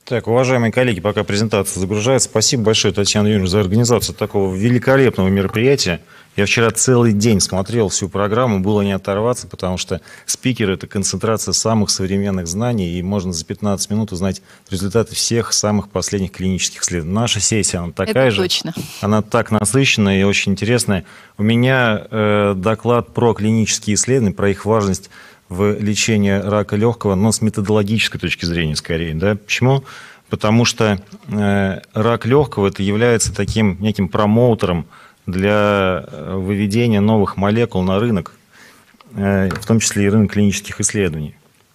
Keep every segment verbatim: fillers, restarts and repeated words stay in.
Так, уважаемые коллеги, пока презентация загружается, спасибо большое, Татьяна Юрьевна, за организацию такого великолепного мероприятия. Я вчера целый день смотрел всю программу, было не оторваться, потому что спикер — это концентрация самых современных знаний, и можно за пятнадцать минут узнать результаты всех самых последних клинических исследований. Наша сессия, она такая это же, точно. Она так насыщенная и очень интересная. У меня э, доклад про клинические исследования, про их важность в лечении рака легкого, но с методологической точки зрения скорее. Да? Почему? Потому что э, рак легкого это является таким неким промоутером для выведения новых молекул на рынок, э, в том числе и рынок клинических исследований.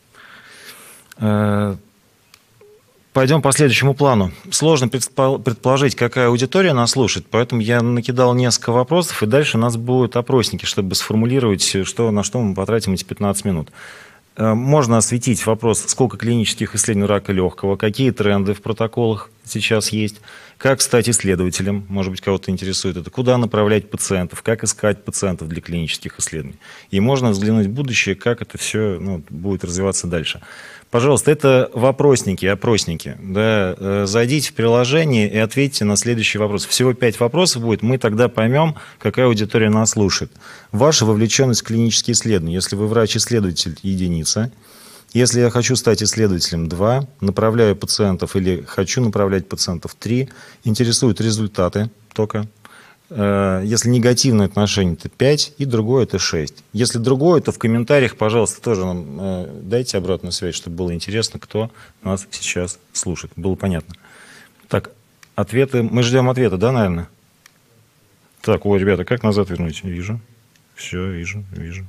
Э, Пойдем по следующему плану. Сложно предположить, какая аудитория нас слушает, поэтому я накидал несколько вопросов, и дальше у нас будут опросники, чтобы сформулировать, что, на что мы потратим эти пятнадцать минут. Можно осветить вопрос, сколько клинических исследований рака легкого, какие тренды в протоколах сейчас есть, как стать исследователем, может быть, кого-то интересует это, куда направлять пациентов, как искать пациентов для клинических исследований. И можно взглянуть в будущее, как это все ну, будет развиваться дальше. Пожалуйста, это вопросники, опросники. Да, зайдите в приложение и ответьте на следующий вопрос. Всего пять вопросов будет, мы тогда поймем, какая аудитория нас слушает. Ваша вовлеченность в клинические исследования. Если вы врач-исследователь, единица. Если я хочу стать исследователем, два. Направляю пациентов или хочу направлять пациентов, три. Интересуют результаты только. Если негативное отношение, то пять, и другое это шесть. Если другое, то в комментариях, пожалуйста, тоже нам дайте обратную связь, чтобы было интересно, кто нас сейчас слушает. Было понятно. Так, ответы. Мы ждем ответа, да, наверное? Так, ой, ребята, как назад вернуть? Вижу. Все, вижу, вижу.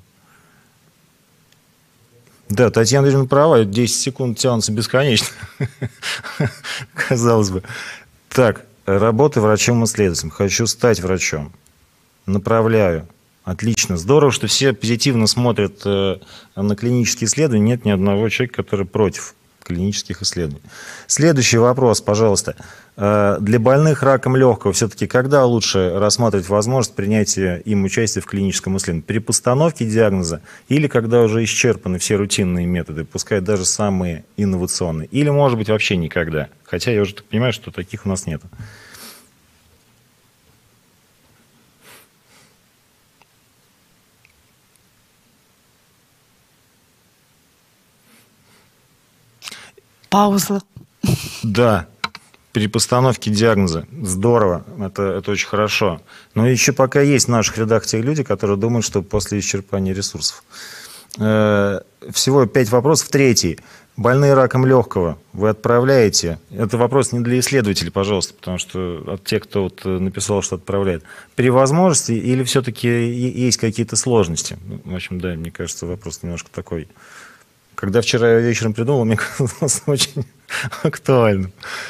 Да, Татьяна Юрьевна права, десять секунд тянутся бесконечно. Казалось бы. Так. Работа врачом-исследователем. Хочу стать врачом. Направляю. Отлично. Здорово, что все позитивно смотрят э, на клинические исследования. Нет ни одного человека, который против клинических исследований. Следующий вопрос, пожалуйста. Э, для больных раком легкого все-таки когда лучше рассматривать возможность принятия им участия в клиническом исследовании? При постановке диагноза или когда уже исчерпаны все рутинные методы, пускай даже самые инновационные? Или, может быть, вообще никогда? Хотя я уже так понимаю, что таких у нас нет. Пауза. Да, при постановке диагноза. Здорово, это, это очень хорошо. Но еще пока есть в наших рядах те люди, которые думают, что после исчерпания ресурсов. Э, всего пять вопросов. Третий. Больные раком легкого вы отправляете. Это вопрос не для исследователей, пожалуйста, потому что от тех, кто вот написал, что отправляет. При возможности или все-таки есть какие-то сложности? В общем, да, мне кажется, вопрос немножко такой. Когда вчера я вечером придумал, мне казалось очень актуальным.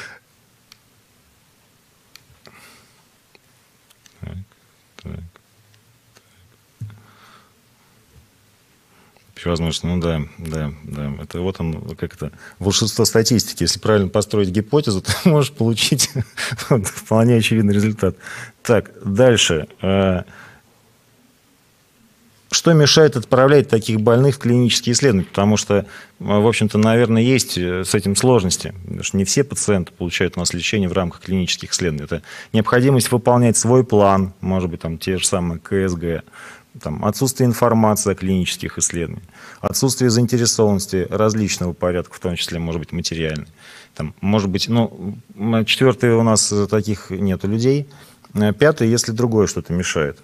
Так, так, так. Возможно, ну да, да, да. Это вот он, как это, волшебство статистики. Если правильно построить гипотезу, ты можешь получить вполне очевидный результат. Так, дальше. Что мешает отправлять таких больных в клинические исследования? Потому что, в общем-то, наверное, есть с этим сложности. Потому что не все пациенты получают у нас лечение в рамках клинических исследований. Это необходимость выполнять свой план, может быть, там те же самые ка эс гэ, там, отсутствие информации о клинических исследованиях, отсутствие заинтересованности различного порядка, в том числе, может быть, материальной. Там, может быть, ну, четвертый у нас таких нету людей. Пятый, если другое что-то мешает.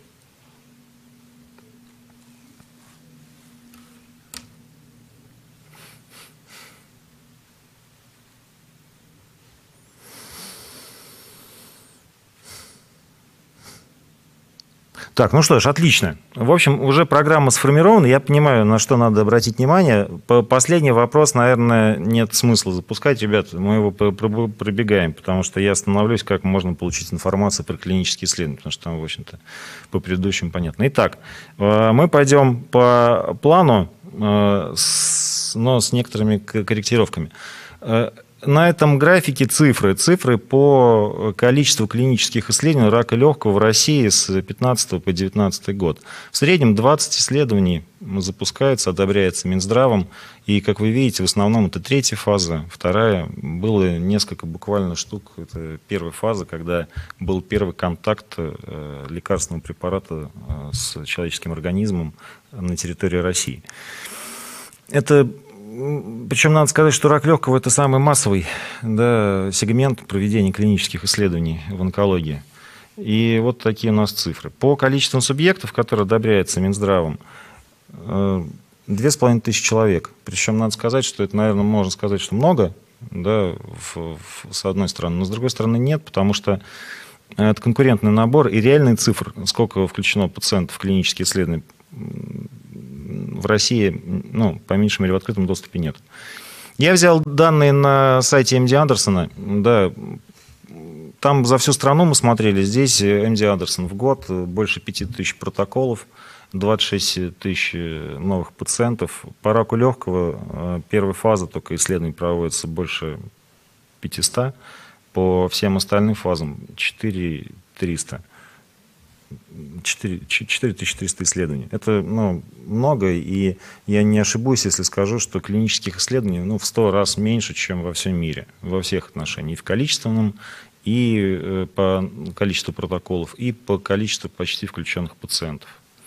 Так, ну что ж, отлично. В общем, уже программа сформирована, я понимаю, на что надо обратить внимание. Последний вопрос, наверное, нет смысла запускать, ребята, мы его пробегаем, потому что я остановлюсь, как можно получить информацию про клинические исследования, потому что там, в общем-то, по предыдущим понятно. Итак, мы пойдем по плану, но с некоторыми корректировками. на этом графике цифры. Цифры по количеству клинических исследований рака легкого в России с две тысячи пятнадцатого по две тысячи девятнадцатый год. В среднем двадцать исследований запускается, одобряется Минздравом. И, как вы видите, в основном это третья фаза. Вторая, было несколько буквально штук. Это первая фаза, когда был первый контакт лекарственного препарата с человеческим организмом на территории России. Это... Причем надо сказать, что рак легкого – это самый массовый, да, сегмент проведения клинических исследований в онкологии. И вот такие у нас цифры. По количеству субъектов, которые одобряются Минздравом, две с половиной тысячи человек. Причем надо сказать, что это, наверное, можно сказать, что много, да, в, в, с одной стороны, но с другой стороны нет, потому что это конкурентный набор, и реальные цифры, сколько включено пациентов в клинические исследования, в России, ну, по меньшей мере, в открытом доступе нет. Я взял данные на сайте эм ди Андерсона. Да, там за всю страну мы смотрели. Здесь эм ди Андерсон в год больше пяти тысяч протоколов, двадцать шесть тысяч новых пациентов. По раку легкого первая фаза только исследований проводится больше пятисот. По всем остальным фазам четыре тысячи триста. четыре тысячи триста исследований. Это, ну, много, и я не ошибусь, если скажу, что клинических исследований, ну, в сто раз меньше, чем во всем мире, во всех отношениях, и в количественном, и э, по количеству протоколов, и по количеству почти включенных пациентов.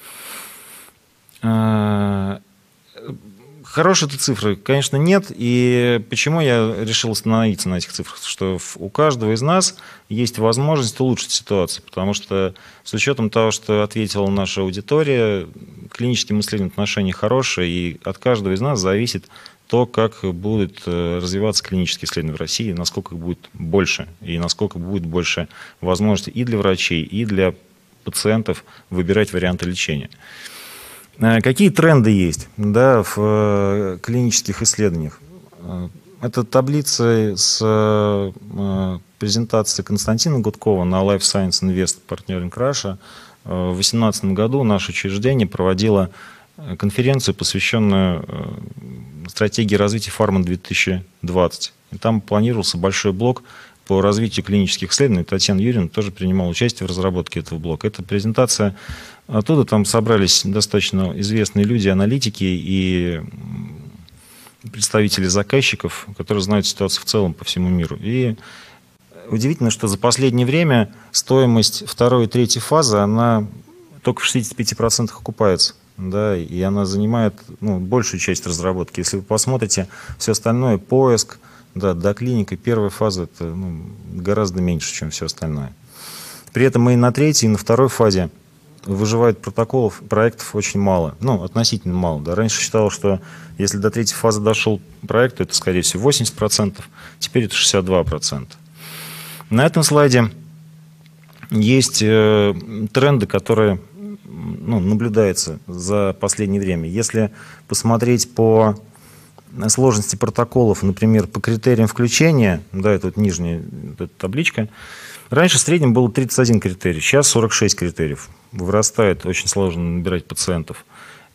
Хорошие это цифры, конечно, нет. И почему я решил остановиться на этих цифрах? Что у каждого из нас есть возможность улучшить ситуацию. Потому что с учетом того, что ответила наша аудитория, клиническим исследованиям отношения хорошие, и от каждого из нас зависит то, как будут развиваться клинические исследования в России, насколько их будет больше, и насколько будет больше возможностей и для врачей, и для пациентов выбирать варианты лечения. Какие тренды есть, да, в клинических исследованиях? Это таблица с презентацией Константина Гудкова на Life Science Invest Partnering Russia. В две тысячи восемнадцатом году наше учреждение проводило конференцию, посвященную стратегии развития фарма две тысячи двадцать. И там планировался большой блок по развитию клинических исследований. Татьяна Юрьевна тоже принимала участие в разработке этого блока. Эта презентация оттуда, там собрались достаточно известные люди, аналитики и представители заказчиков, которые знают ситуацию в целом по всему миру. И удивительно, что за последнее время стоимость второй и третьей фазы, она только в шестидесяти пяти процентах окупается. Да, и она занимает, ну, большую часть разработки. Если вы посмотрите все остальное, поиск, да, доклиника, первая фаза, это, ну, гораздо меньше, чем все остальное. При этом и на третьей, и на второй фазе выживает протоколов, проектов очень мало. Ну, относительно мало. Да. Раньше считалось, что если до третьей фазы дошел проект, то это, скорее всего, восемьдесят процентов. Теперь это шестьдесят два процента. На этом слайде есть э, тренды, которые, ну, наблюдаются за последнее время. Если посмотреть по сложности протоколов, например, по критериям включения, да, это вот нижняя эта табличка, раньше в среднем было тридцать один критерий, сейчас сорок шесть критериев. Вырастает, очень сложно набирать пациентов.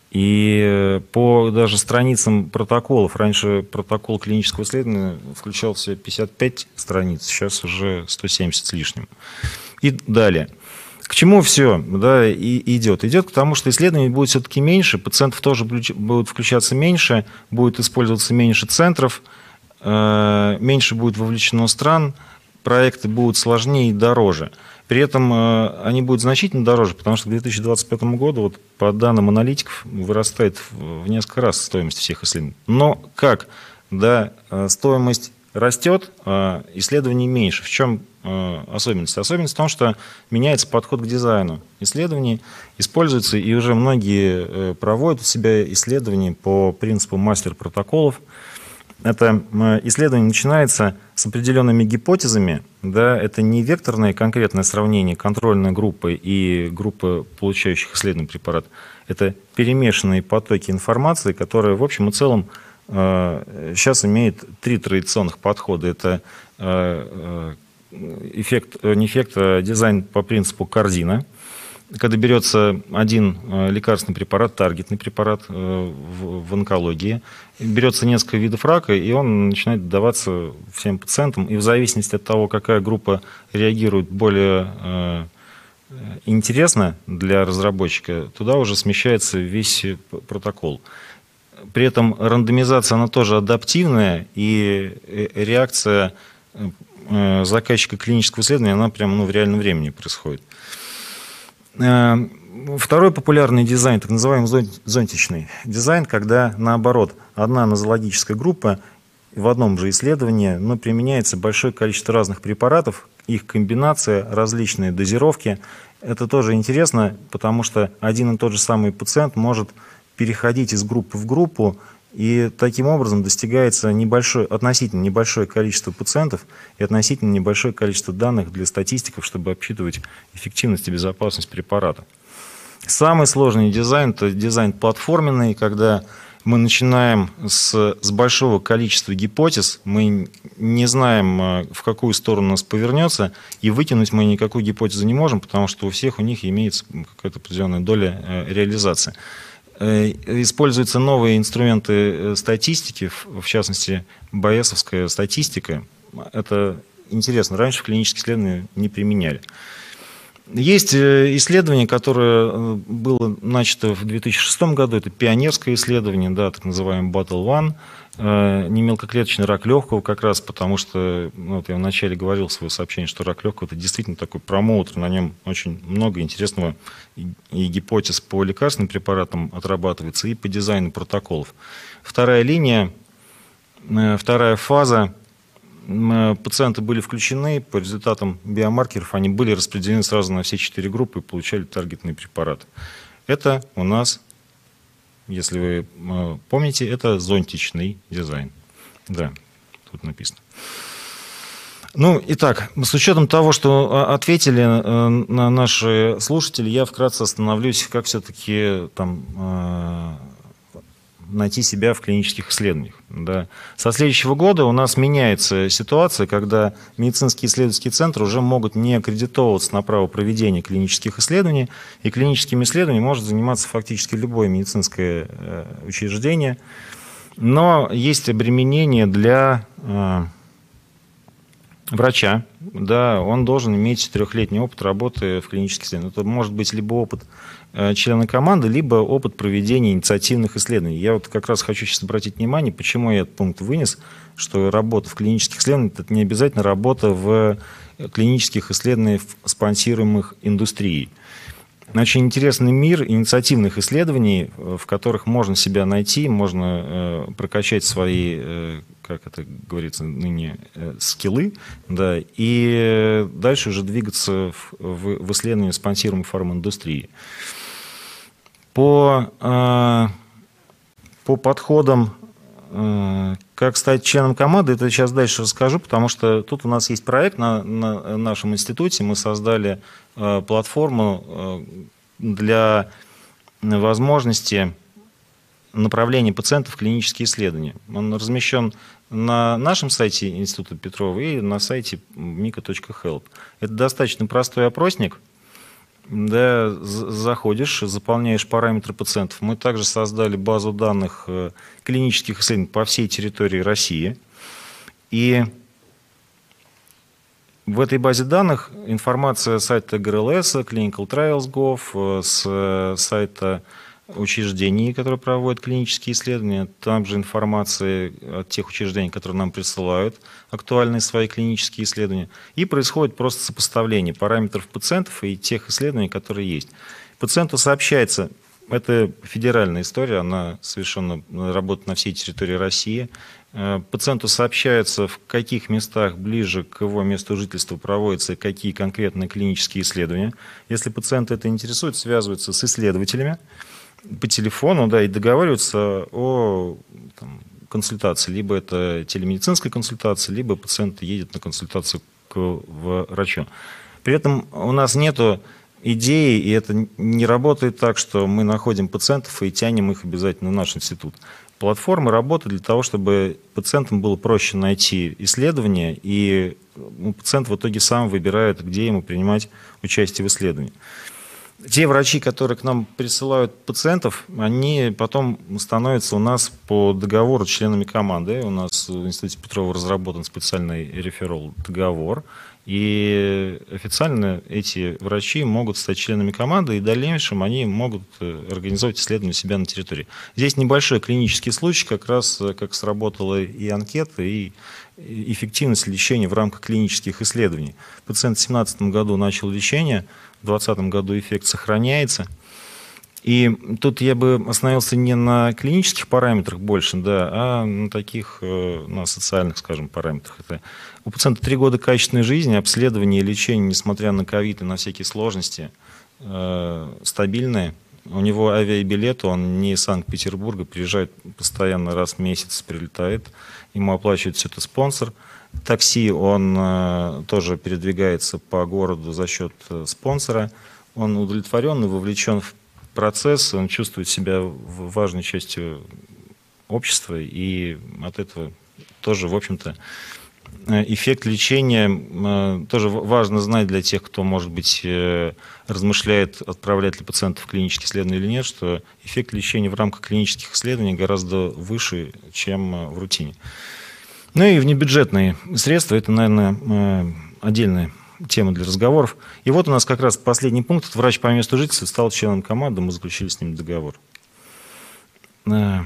И по даже страницам протоколов, раньше протокол клинического исследования включал в себя пятьдесят пять страниц, сейчас уже сто семьдесят с лишним. И далее. К чему все, да, и идет? Идет к тому, что исследований будет все-таки меньше, пациентов тоже будут включаться меньше, будет использоваться меньше центров, э, меньше будет вовлечено стран, проекты будут сложнее и дороже. При этом э, они будут значительно дороже, потому что к две тысячи двадцать пятому году, вот, по данным аналитиков, вырастает в, в несколько раз стоимость всех исследований. Но как? Да, стоимость растет, а исследований меньше. В чем э, особенность? Особенность в том, что меняется подход к дизайну исследований, используется, и уже многие э, проводят у себя исследования по принципу мастер-протоколов. Это э, исследование начинается с определенными гипотезами, да, это не векторное конкретное сравнение контрольной группы и группы получающих исследованный препарат, это перемешанные потоки информации, которые в общем и целом сейчас имеет три традиционных подхода. Это эффект, не эффект, а дизайн по принципу Корзина. когда берется один лекарственный препарат, таргетный препарат в, в онкологии, берется несколько видов рака, и он начинает даваться всем пациентам, и в зависимости от того, какая группа реагирует более интересно для разработчика, туда уже смещается весь протокол. При этом рандомизация, она тоже адаптивная, и реакция заказчика клинического исследования, она прямо ну, в реальном времени происходит. Второй популярный дизайн, так называемый зонтичный дизайн, когда наоборот, одна нозологическая группа в одном же исследовании, но применяется большое количество разных препаратов, их комбинация, различные дозировки. Это тоже интересно, потому что один и тот же самый пациент может переходить из группы в группу, и таким образом достигается небольшое, относительно небольшое количество пациентов и относительно небольшое количество данных для статистиков, чтобы обсчитывать эффективность и безопасность препарата. Самый сложный дизайн – это дизайн платформенный, когда мы начинаем с, с большого количества гипотез, мы не знаем, в какую сторону нас повернется, и вытянуть мы никакую гипотезу не можем, потому что у всех у них имеется какая-то определенная доля реализации. Используются новые инструменты статистики, в частности, байесовская статистика. Это интересно, раньше в клинические исследования не применяли. Есть исследование, которое было начато в две тысячи шестом году, это пионерское исследование, да, так называемый Battle One, немелкоклеточный рак легкого, как раз потому что, ну, вот я вначале говорил в своем сообщении, что рак легкого – это действительно такой промоутер, на нем очень много интересного и, и гипотез по лекарственным препаратам отрабатывается, и по дизайну протоколов. Вторая линия, вторая фаза. Пациенты были включены, по результатам биомаркеров они были распределены сразу на все четыре группы и получали таргетные препараты. Это у нас, если вы помните, это зонтичный дизайн. Да, тут написано. Ну, итак, с учетом того, что ответили на наши слушатели, я вкратце остановлюсь, как все-таки там найти себя в клинических исследованиях. Да. Со следующего года у нас меняется ситуация, когда медицинские исследовательские центры уже могут не аккредитовываться на право проведения клинических исследований, и клиническими исследованиями может заниматься фактически любое медицинское учреждение. Но есть обременение для э, врача. Да, он должен иметь трехлетний опыт работы в клинических исследованиях. Это может быть либо опыт члена команды, либо опыт проведения инициативных исследований. Я вот как раз хочу сейчас обратить внимание, почему я этот пункт вынес, что работа в клинических исследованиях – это не обязательно работа в клинических исследованиях, спонсируемых индустрией. Очень интересный мир инициативных исследований, в которых можно себя найти, можно прокачать свои, как это говорится ныне, скиллы, да, и дальше уже двигаться в, в, в исследовании спонсируемой фарминдустрии. По, по подходам, как стать членом команды, это сейчас дальше расскажу, потому что тут у нас есть проект на, на нашем институте. Мы создали платформу для возможности направления пациентов в клинические исследования. Он размещен на нашем сайте Института Петрова и на сайте мика точка хелп. Это достаточно простой опросник. Да, заходишь, заполняешь параметры пациентов. Мы также создали базу данных клинических исследований по всей территории России. И в этой базе данных информация с сайта гэ эр эл эс, Clinical Trials точка gov, с сайта учреждений, которые проводят клинические исследования, там же информация от тех учреждений, которые нам присылают актуальные свои клинические исследования, и происходит просто сопоставление параметров пациентов и тех исследований, которые есть. Пациенту сообщается, это федеральная история, она совершенно работает на всей территории России, пациенту сообщается, в каких местах ближе к его месту жительства проводятся какие конкретные клинические исследования. Если пациент это интересует, связывается с исследователями по телефону, да, и договариваются о там, консультации. Либо это телемедицинская консультация, либо пациент едет на консультацию к врачу. При этом у нас нету идеи, и это не работает так, что мы находим пациентов и тянем их обязательно в наш институт. Платформа работает для того, чтобы пациентам было проще найти исследования, и пациент в итоге сам выбирает, где ему принимать участие в исследовании. Те врачи, которые к нам присылают пациентов, они потом становятся у нас по договору членами команды. У нас в Институте Петрова разработан специальный реферал-договор. И официально эти врачи могут стать членами команды, и в дальнейшем они могут организовать исследования себя на территории. Здесь небольшой клинический случай, как раз как сработала и анкета, и эффективность лечения в рамках клинических исследований. Пациент в две тысячи семнадцатом году начал лечение, в две тысячи двадцатом году эффект сохраняется. И тут я бы остановился не на клинических параметрах больше, да, а на таких, на социальных, скажем, параметрах. Это у пациента три года качественной жизни, обследование и лечение, несмотря на ковид и на всякие сложности, стабильные. У него авиабилет, он не из Санкт-Петербурга, приезжает постоянно, раз в месяц прилетает, ему оплачивает все это спонсор. Такси, он э, тоже передвигается по городу за счет э, спонсора. Он удовлетворен и вовлечен в процесс, он чувствует себя важной частью общества, и от этого тоже, в общем-то, эффект лечения э, тоже важно знать для тех, кто, может быть, э, размышляет, отправлять ли пациента в клинические исследования или нет, что эффект лечения в рамках клинических исследований гораздо выше, чем в рутине. Ну и внебюджетные средства, это, наверное, отдельная тема для разговоров. И вот у нас как раз последний пункт. Это врач по месту жительства стал членом команды, мы заключили с ним договор. Чем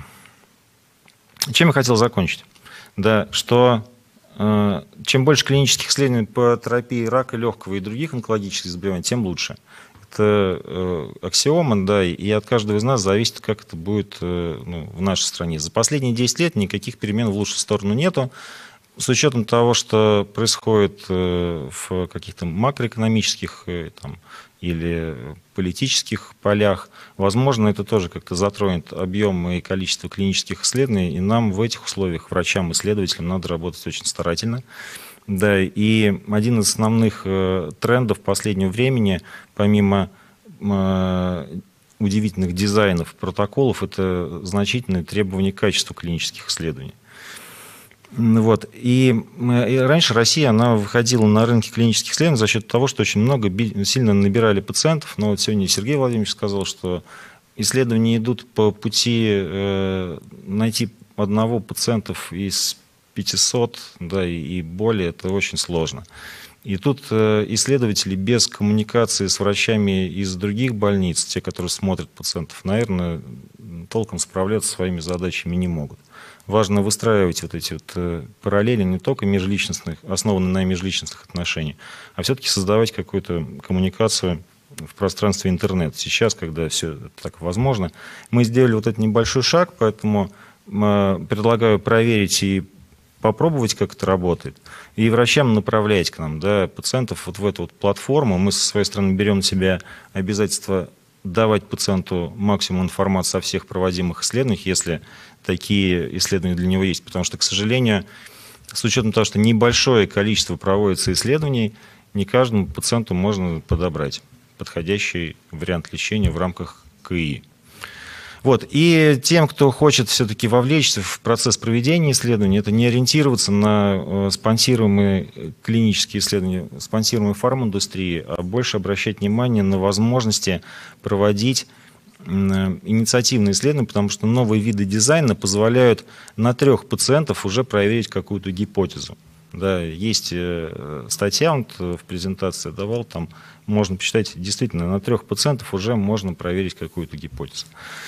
я хотел закончить? Да, что чем больше клинических исследований по терапии рака легкого и других онкологических заболеваний, тем лучше. Это аксиома, да, и от каждого из нас зависит, как это будет ну, в нашей стране. За последние десять лет никаких перемен в лучшую сторону нету. С учетом того, что происходит в каких-то макроэкономических там, или политических полях, возможно, это тоже как-то затронет объем и количество клинических исследований, и нам в этих условиях, врачам, исследователям, надо работать очень старательно. Да, и один из основных э, трендов последнего времени, помимо э, удивительных дизайнов, протоколов, это значительные требования к качеству клинических исследований. Вот. И, и раньше Россия, она выходила на рынки клинических исследований за счет того, что очень много, сильно набирали пациентов. Но вот сегодня Сергей Владимирович сказал, что исследования идут по пути э, найти одного пациентов из пятисот, да, и более, это очень сложно. И тут исследователи без коммуникации с врачами из других больниц, те, которые смотрят пациентов, наверное, толком справляться со своими задачами не могут. Важно выстраивать вот эти вот параллели не только межличностных, основанные на межличностных отношениях, а все-таки создавать какую-то коммуникацию в пространстве интернет. Сейчас, когда все так возможно, мы сделали вот этот небольшой шаг, поэтому предлагаю проверить и попробовать, как это работает, и врачам направлять к нам, да, пациентов вот в эту вот платформу. Мы со своей стороны берем на себя обязательство давать пациенту максимум информации о всех проводимых исследованиях, если такие исследования для него есть. Потому что, к сожалению, с учетом того, что небольшое количество проводится исследований, не каждому пациенту можно подобрать подходящий вариант лечения в рамках КИ. Вот. И тем, кто хочет все-таки вовлечься в процесс проведения исследований, это не ориентироваться на спонсируемые клинические исследования, спонсируемые фарминдустрии, а больше обращать внимание на возможности проводить инициативные исследования, потому что новые виды дизайна позволяют на трех пациентов уже проверить какую-то гипотезу. Да, есть статья, вот в презентации давал, там можно почитать, действительно, на трех пациентов уже можно проверить какую-то гипотезу.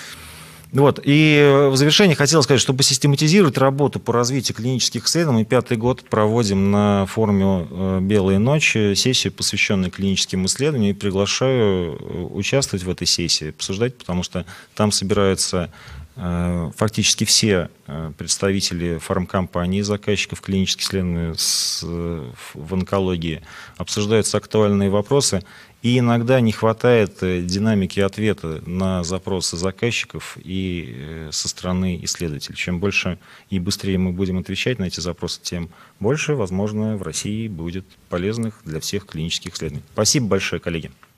Вот. И в завершение хотел сказать, чтобы систематизировать работу по развитию клинических исследований, мы пятый год проводим на форуме «Белые ночи» сессию, посвященную клиническим исследованиям, и приглашаю участвовать в этой сессии, обсуждать, потому что там собираются фактически все представители фармкомпаний, заказчиков клинических исследований в онкологии, обсуждаются актуальные вопросы, и иногда не хватает динамики ответа на запросы заказчиков и со стороны исследователей. Чем больше и быстрее мы будем отвечать на эти запросы, тем больше, возможно, в России будет полезных для всех клинических исследований. Спасибо большое, коллеги.